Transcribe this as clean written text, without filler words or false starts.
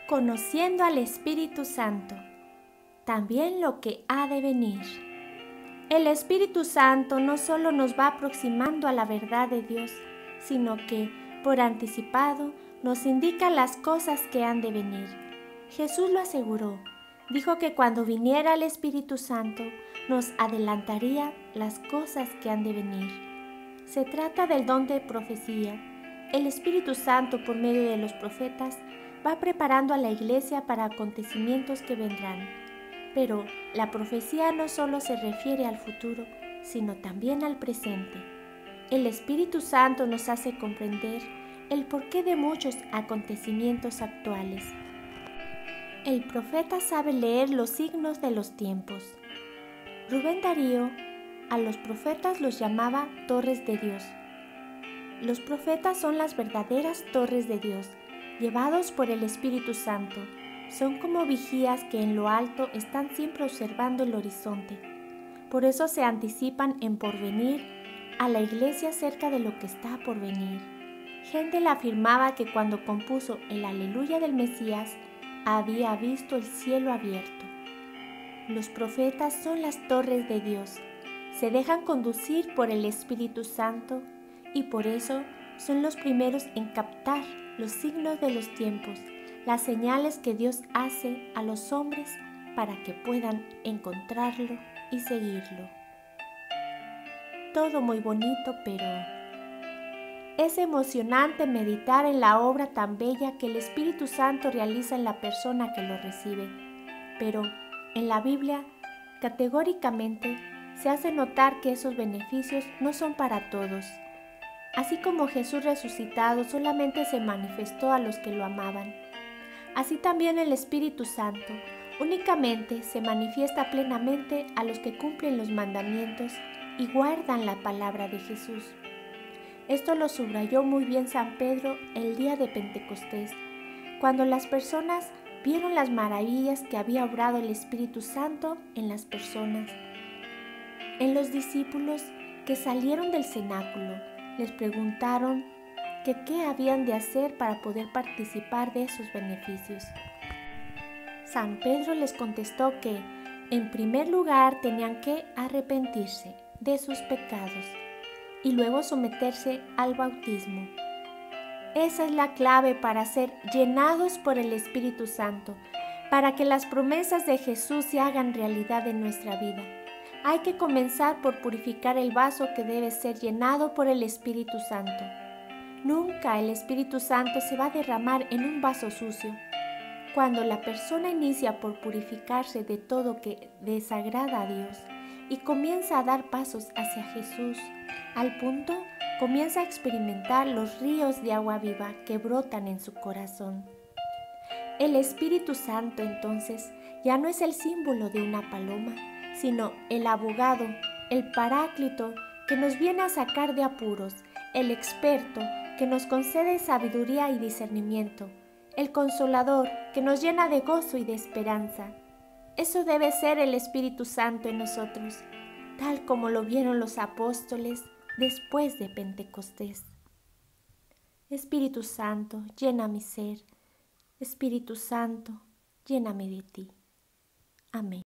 conociendo al Espíritu Santo, también lo que ha de venir. El Espíritu Santo no solo nos va aproximando a la verdad de Dios, sino que, por anticipado, nos indica las cosas que han de venir. Jesús lo aseguró. Dijo que cuando viniera el Espíritu Santo, nos adelantaría las cosas que han de venir. Se trata del don de profecía. El Espíritu Santo, por medio de los profetas, va preparando a la iglesia para acontecimientos que vendrán. Pero la profecía no solo se refiere al futuro, sino también al presente. El Espíritu Santo nos hace comprender el porqué de muchos acontecimientos actuales. El profeta sabe leer los signos de los tiempos. Rubén Darío a los profetas los llamaba torres de Dios. Los profetas son las verdaderas torres de Dios, llevados por el Espíritu Santo. Son como vigías que en lo alto están siempre observando el horizonte. Por eso se anticipan en porvenir a la iglesia acerca de lo que está por venir. Händel afirmaba que cuando compuso el Aleluya del Mesías, había visto el cielo abierto. Los profetas son las torres de Dios. Se dejan conducir por el Espíritu Santo y por eso son los primeros en captar los signos de los tiempos, las señales que Dios hace a los hombres para que puedan encontrarlo y seguirlo. Todo muy bonito, pero es emocionante meditar en la obra tan bella que el Espíritu Santo realiza en la persona que lo recibe. Pero en la Biblia, categóricamente, se hace notar que esos beneficios no son para todos. Así como Jesús resucitado solamente se manifestó a los que lo amaban, así también el Espíritu Santo únicamente se manifiesta plenamente a los que cumplen los mandamientos y guardan la palabra de Jesús. Esto lo subrayó muy bien San Pedro el día de Pentecostés, cuando las personas vieron las maravillas que había obrado el Espíritu Santo en las personas. En los discípulos que salieron del cenáculo, les preguntaron que qué habían de hacer para poder participar de esos beneficios. San Pedro les contestó que, en primer lugar, tenían que arrepentirse de sus pecados y luego someterse al bautismo. Esa es la clave para ser llenados por el Espíritu Santo, para que las promesas de Jesús se hagan realidad en nuestra vida. Hay que comenzar por purificar el vaso que debe ser llenado por el Espíritu Santo. Nunca el Espíritu Santo se va a derramar en un vaso sucio. Cuando la persona inicia por purificarse de todo que desagrada a Dios y comienza a dar pasos hacia Jesús, al punto comienza a experimentar los ríos de agua viva que brotan en su corazón. El Espíritu Santo entonces ya no es el símbolo de una paloma, sino el abogado, el paráclito que nos viene a sacar de apuros, el experto que nos concede sabiduría y discernimiento, el consolador que nos llena de gozo y de esperanza. Eso debe ser el Espíritu Santo en nosotros, tal como lo vieron los apóstoles después de Pentecostés. Espíritu Santo, llena mi ser. Espíritu Santo, lléname de ti. Amén.